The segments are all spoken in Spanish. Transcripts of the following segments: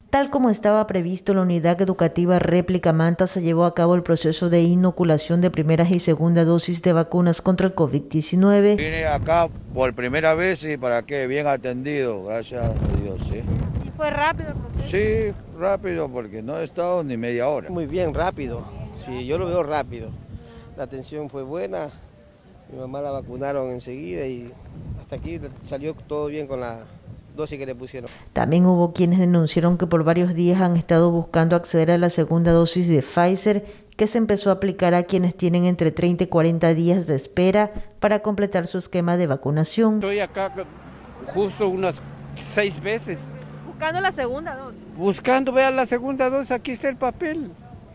Tal como estaba previsto, la unidad educativa réplica Manta se llevó a cabo el proceso de inoculación de primeras y segunda dosis de vacunas contra el COVID-19. Vine acá por primera vez y para qué, bien atendido, gracias a Dios. ¿Sí? ¿Y fue rápido el proceso? Sí, rápido, porque no he estado ni media hora. Muy bien, rápido. Sí, yo lo veo rápido. La atención fue buena, mi mamá la vacunaron enseguida y hasta aquí salió todo bien con la dosis que le pusieron. También hubo quienes denunciaron que por varios días han estado buscando acceder a la segunda dosis de Pfizer, que se empezó a aplicar a quienes tienen entre 30 y 40 días de espera para completar su esquema de vacunación. Estoy acá justo unas 6 veces. Buscando la segunda dosis. Buscando, vea la segunda dosis, aquí está el papel.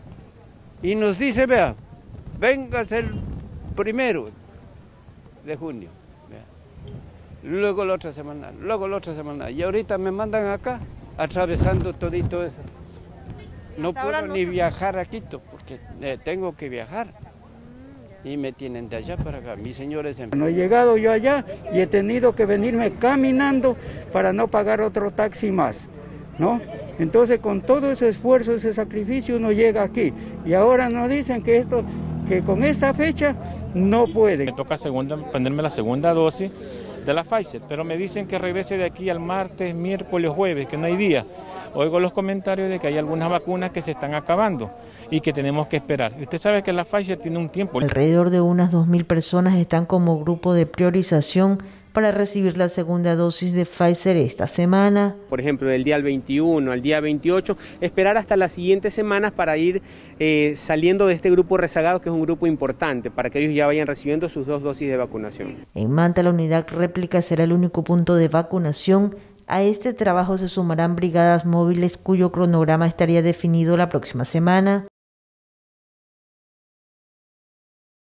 Y nos dice, vea, véngase el 1 de junio. Luego la otra semana, y ahorita me mandan acá, atravesando todito eso. No puedo ni viajar a Quito, porque tengo que viajar, y me tienen de allá para acá, mis señores. No he llegado yo allá y he tenido que venirme caminando para no pagar otro taxi más, ¿no? Entonces con todo ese esfuerzo, ese sacrificio uno llega aquí, y ahora nos dicen que con esta fecha no puede. Me toca ponerme la segunda dosis de la Pfizer, pero me dicen que regrese de aquí al martes, miércoles, jueves, que no hay día. Oigo los comentarios de que hay algunas vacunas que se están acabando y que tenemos que esperar. Y usted sabe que la Pfizer tiene un tiempo. Alrededor de unas 2.000 personas están como grupo de priorización para recibir la segunda dosis de Pfizer esta semana. Por ejemplo, del día 21 al día 28, esperar hasta las siguientes semanas para ir saliendo de este grupo rezagado, que es un grupo importante, para que ellos ya vayan recibiendo sus 2 dosis de vacunación. En Manta, la unidad réplica será el único punto de vacunación. A este trabajo se sumarán brigadas móviles cuyo cronograma estaría definido la próxima semana.